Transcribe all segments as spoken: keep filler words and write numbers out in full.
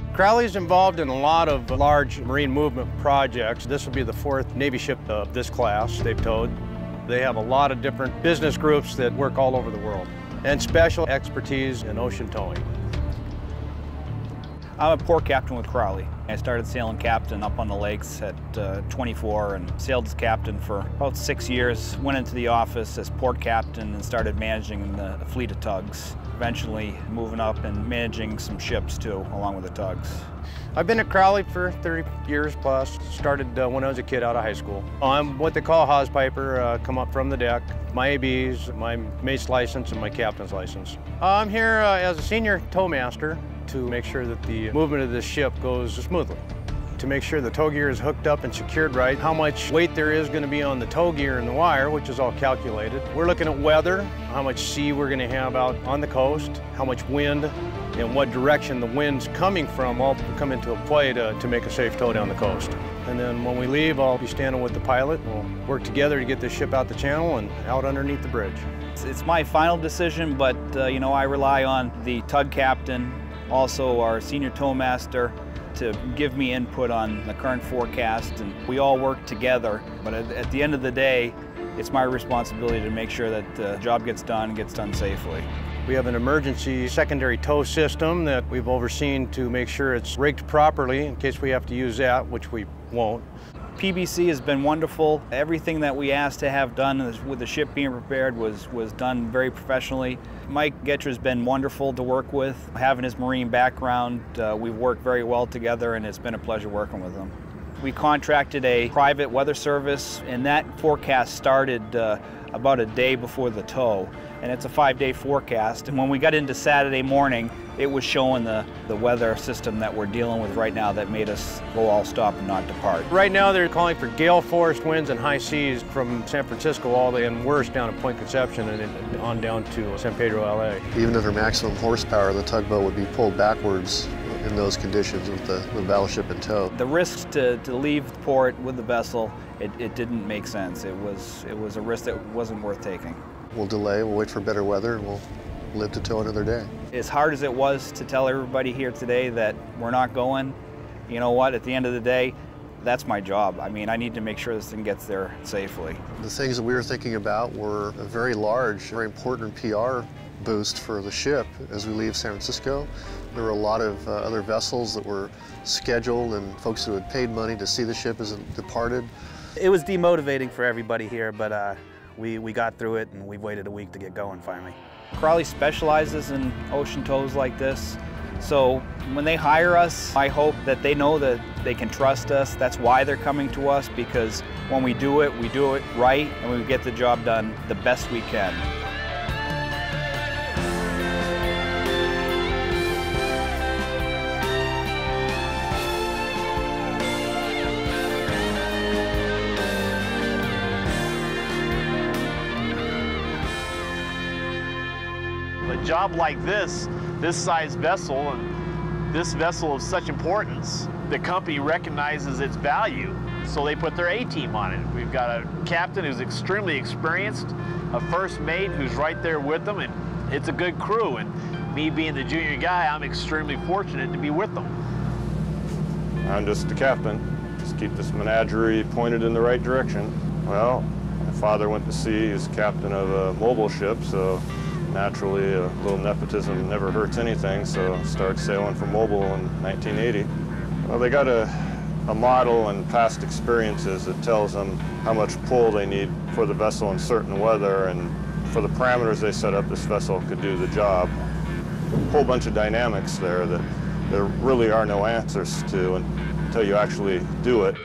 Crowley's involved in a lot of large marine movement projects. This will be the fourth Navy ship of this class they've towed. They have a lot of different business groups that work all over the world and special expertise in ocean towing. I'm a port captain with Crowley. I started sailing captain up on the lakes at uh, twenty-four and sailed as captain for about six years. Went into the office as port captain and started managing the, the fleet of tugs. Eventually moving up and managing some ships too, along with the tugs. I've been at Crowley for thirty years plus. Started uh, when I was a kid out of high school. I'm what they call a hawse piper, uh, come up from the deck. My A Bs, my mate's license, and my captain's license. I'm here uh, as a senior towmaster to make sure that the movement of this ship goes smoothly. To make sure the tow gear is hooked up and secured right, how much weight there is going to be on the tow gear and the wire, which is all calculated. We're looking at weather, how much sea we're going to have out on the coast, how much wind, and what direction the wind's coming from all come into play to, to make a safe tow down the coast. And then when we leave, I'll be standing with the pilot. We'll work together to get this ship out the channel and out underneath the bridge. It's, it's my final decision, but uh, you know, I rely on the tug captain, also our senior towmaster, to give me input on the current forecast, and we all work together. But at, at the end of the day, it's my responsibility to make sure that the job gets done and gets done safely. We have an emergency secondary tow system that we've overseen to make sure it's rigged properly in case we have to use that, which we won't. P B C has been wonderful. Everything that we asked to have done with the ship being prepared was, was done very professionally. Mike Getcher's been wonderful to work with. Having his marine background, uh, we've worked very well together, and it's been a pleasure working with him. We contracted a private weather service, and that forecast started uh, about a day before the tow. And it's a five-day forecast. And when we got into Saturday morning, it was showing the, the weather system that we're dealing with right now that made us go all stop and not depart. Right now they're calling for gale force winds and high seas from San Francisco all the way and worse down at Point Conception and on down to San Pedro, L A. Even at their maximum horsepower, the tugboat would be pulled backwards in those conditions with the, the battleship in tow. The risk to, to leave the port with the vessel, it, it didn't make sense. It was, it was a risk that wasn't worth taking. We'll delay, we'll wait for better weather, and we'll live to tow another day. As hard as it was to tell everybody here today that we're not going, you know what, at the end of the day, that's my job. I mean, I need to make sure this thing gets there safely. The things that we were thinking about were a very large, very important P R boost for the ship as we leave San Francisco. There were a lot of uh, other vessels that were scheduled and folks who had paid money to see the ship as it departed. It was demotivating for everybody here, but uh, we, we got through it, and we've waited a week to get going finally. Crowley specializes in ocean tows like this, so when they hire us, I hope that they know that they can trust us. That's why they're coming to us, because when we do it, we do it right, and we get the job done the best we can. A job like this, this size vessel, and this vessel of such importance, the company recognizes its value, so they put their A-team on it. We've got a captain who's extremely experienced, a first mate who's right there with them, and it's a good crew. And me being the junior guy, I'm extremely fortunate to be with them. I'm just the captain. Just keep this menagerie pointed in the right direction. Well, my father went to sea. He was captain of a mobile ship, so naturally, a little nepotism never hurts anything, so I started sailing for Mobile in nineteen eighty. Well, they got a, a model and past experiences that tells them how much pull they need for the vessel in certain weather, and for the parameters they set up, this vessel could do the job. A whole bunch of dynamics there that there really are no answers to until you actually do it.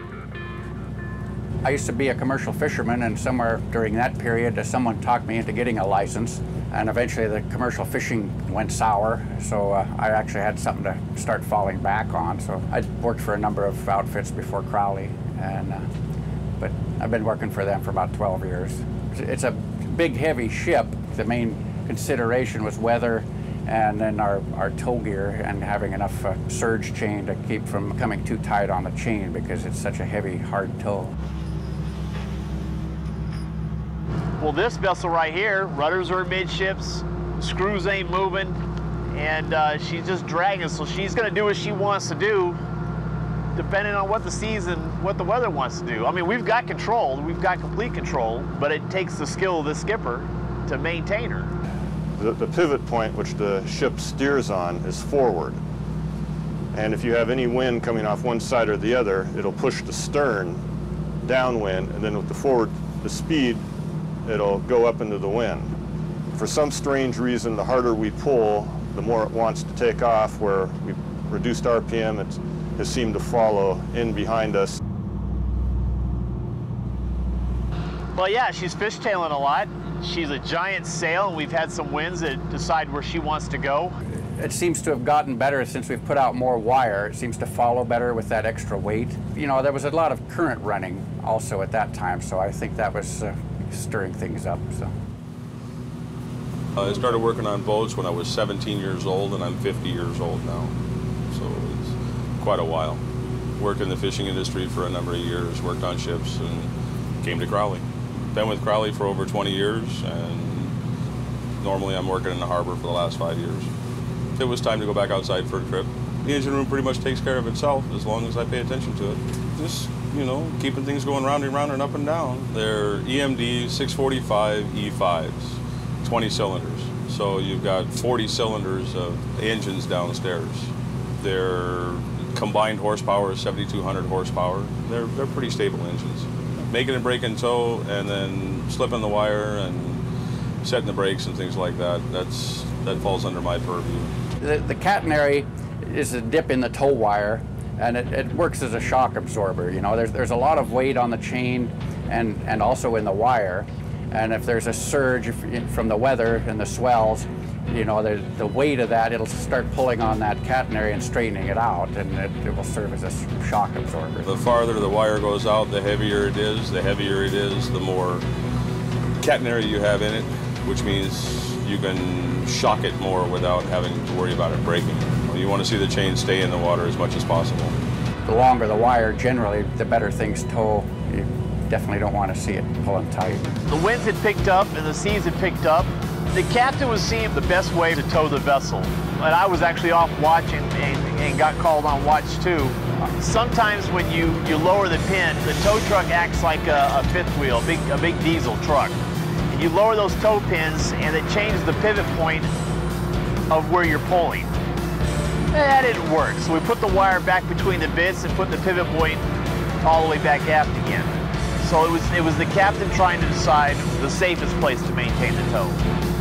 I used to be a commercial fisherman, and somewhere during that period, uh, someone talked me into getting a license, and eventually the commercial fishing went sour, so uh, I actually had something to start falling back on. So I worked for a number of outfits before Crowley, and uh, but I've been working for them for about twelve years. It's a big, heavy ship. The main consideration was weather, and then our, our tow gear and having enough uh, surge chain to keep from coming too tight on the chain because it's such a heavy, hard tow. Well, this vessel right here, rudders are amidships, screws ain't moving. and uh, she's just dragging, so she's gonna do what she wants to do, depending on what the season, what the weather wants to do. I mean, we've got control, we've got complete control, but it takes the skill of the skipper to maintain her. The, the pivot point which the ship steers on is forward. And if you have any wind coming off one side or the other, it'll push the stern downwind, and then with the forward, the speed, it'll go up into the wind. For some strange reason, the harder we pull, the more it wants to take off, where we've reduced R P M, it has seemed to follow in behind us. Well, yeah, she's fishtailing a lot. She's a giant sail, and we've had some winds that decide where she wants to go. It seems to have gotten better since we've put out more wire. It seems to follow better with that extra weight. You know, there was a lot of current running also at that time, so I think that was uh, stirring things up. So. I started working on boats when I was seventeen years old, and I'm fifty years old now, so it's quite a while. Worked in the fishing industry for a number of years, worked on ships, and came to Crowley. Been with Crowley for over twenty years, and normally I'm working in the harbor for the last five years. It was time to go back outside for a trip. The engine room pretty much takes care of itself as long as I pay attention to it. Just, you know, keeping things going round and round and up and down. They're E M D six forty-five E fives, twenty cylinders. So you've got forty cylinders of engines downstairs. Their combined horsepower is seventy-two hundred horsepower. They're, they're pretty stable engines. Making a break in tow and then slipping the wire and setting the brakes and things like that, that's, that falls under my purview. The, the catenary is a dip in the tow wire, and it, it works as a shock absorber. You know, there's, there's a lot of weight on the chain and, and also in the wire. And if there's a surge from the weather and the swells, you know, the, the weight of that, it'll start pulling on that catenary and straightening it out, and it, it will serve as a shock absorber. The farther the wire goes out, the heavier it is. The heavier it is, the more catenary you have in it, which means you can shock it more without having to worry about it breaking. You want to see the chain stay in the water as much as possible. The longer the wire, generally, the better things tow. You definitely don't want to see it pulling tight. The winds had picked up and the seas had picked up. The captain was seeing the best way to tow the vessel. And I was actually off watching and, and got called on watch too. Sometimes when you, you lower the pin, the tow truck acts like a, a fifth wheel, a big, a big diesel truck. And you lower those tow pins and it changes the pivot point of where you're pulling. And that didn't work. So we put the wire back between the bits and put the pivot point all the way back aft again. So it was, it was the captain trying to decide the safest place to maintain the tow.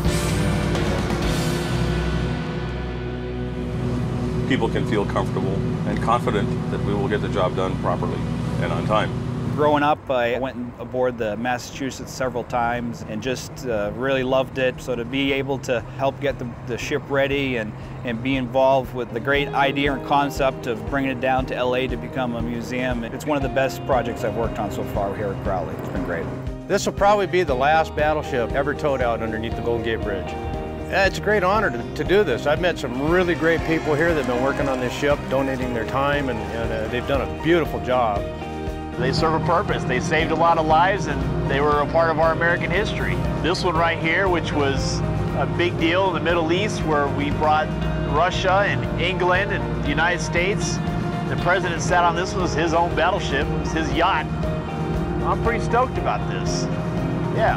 People can feel comfortable and confident that we will get the job done properly and on time. Growing up, I went aboard the Massachusetts several times and just uh, really loved it. So to be able to help get the, the ship ready and, and be involved with the great idea and concept of bringing it down to L A to become a museum, it's one of the best projects I've worked on so far here at Crowley. It's been great. This will probably be the last battleship ever towed out underneath the Golden Gate Bridge. It's a great honor to, to do this. I've met some really great people here that have been working on this ship, donating their time, and, and uh, they've done a beautiful job. They serve a purpose. They saved a lot of lives and they were a part of our American history. This one right here, which was a big deal in the Middle East, where we brought Russia and England and the United States. The president sat on this, was his own battleship, it was his yacht. I'm pretty stoked about this. Yeah.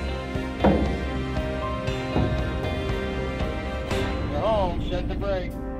You're home, shut the brake.